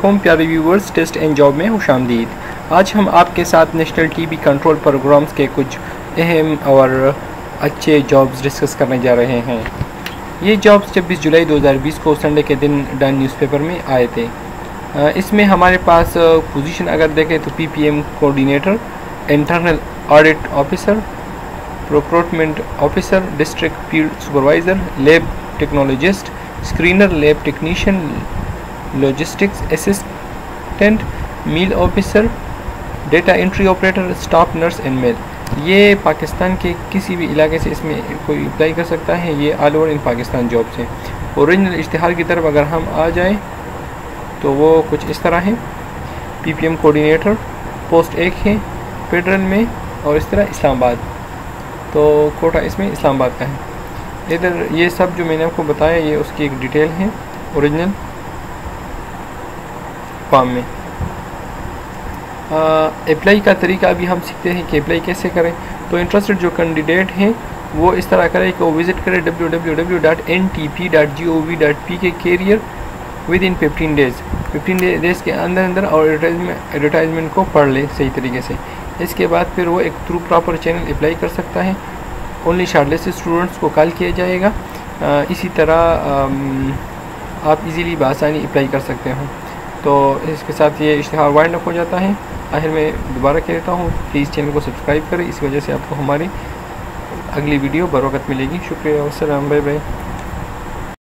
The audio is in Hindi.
अस्सलामुअलैकुम प्यारे व्यूवर्स, टेस्ट एंड जॉब में खुशामदीद। आज हम आपके साथ नेशनल टीबी कंट्रोल प्रोग्राम्स के कुछ अहम और अच्छे जॉब्स डिस्कस करने जा रहे हैं। ये जॉब्स 26 जुलाई 2020 को संडे के दिन डन न्यूज़पेपर में आए थे। इसमें हमारे पास पोजीशन अगर देखें तो PPM coordinator, internal audit officer, procurement officer, district field supervisor, lab technologist, screener, lab technician, logistics assistant, meal officer, data entry operator, staff nurse and male. ये पाकिस्तान के किसी भी इलाके से इसमें कोई अप्लाई कर सकता है। ये all over in Pakistan jobs हैं। ओरिजिनल इश्तिहार की तरफ अगर हम आ जाएं तो वो कुछ इस तरह है। पीपीएम कोऑर्डिनेटर, पोस्ट 1 है फेडरल में और इस तरह इस्लामाबाद, तो कोटा इसमें इस्लामाबाद का है। इधर ये सब जो मैंने आपको बताया ये उसकी एक डिटेल है ओरिजिनल फॉर्म में। अप्लाई का तरीका अभी हम सीखते हैं कि अप्लाई कैसे करें। तो इंटरेस्टेड जो कैंडिडेट हैं वो इस तरह करें कि वो विज़िट करें www.ntp.gov.p career with in 15 days के अंदर और एडवर्टाइजमेंट को पढ़ ले सही तरीके से। इसके बाद फिर वो एक थ्रू प्रॉपर चैनल अप्लाई कर सकता है। ओनली शॉर्टलिस्टेड स्टूडेंट्स को कॉल किया जाएगा। इसी तरह आप इजीली बआसानी अप्लाई कर सकते हो। तो इसके साथ ये इश्तिहार वाइंड अप हो जाता है। आखिर में दोबारा कहता हूँ प्लीज़ चैनल को सब्सक्राइब करें, इस वजह से आपको हमारी अगली वीडियो बर वक़्त मिलेगी। शुक्रिया, अस्सलाम, बाय बाय।